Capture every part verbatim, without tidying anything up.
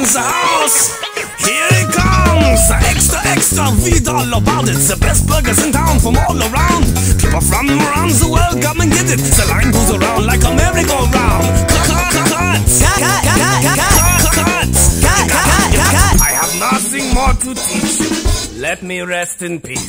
in the house. Here it comes, extra, extra, read all about it. The best burgers in town from all around. People from around the world come and get it. The line goes around like a merry-go-round. Cut, cut, cut, cut, cut, cut, cut. I have nothing more to teach you. Let me rest in peace.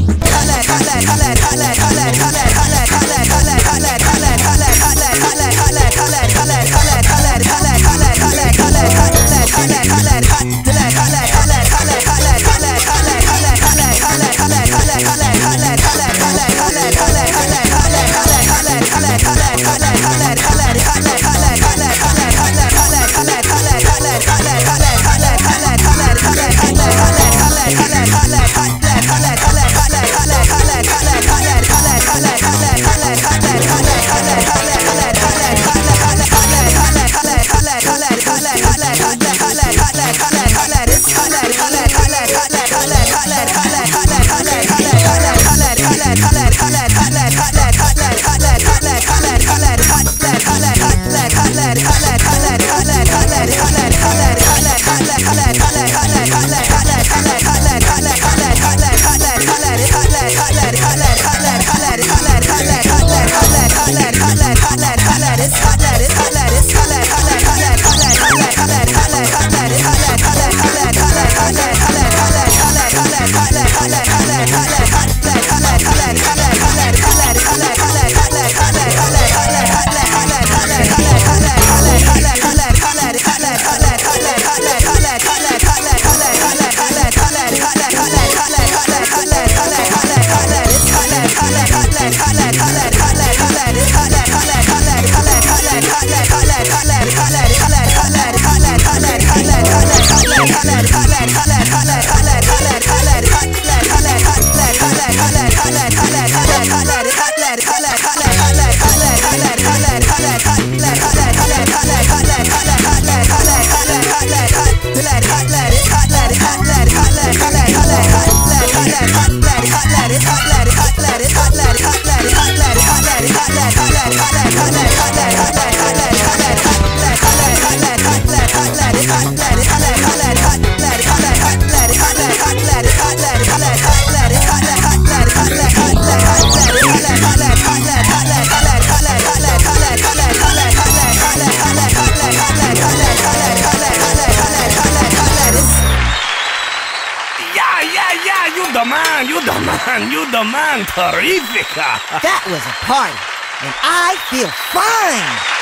You the man, you the man, you the man, Terrifica. That was a party, and I feel fine.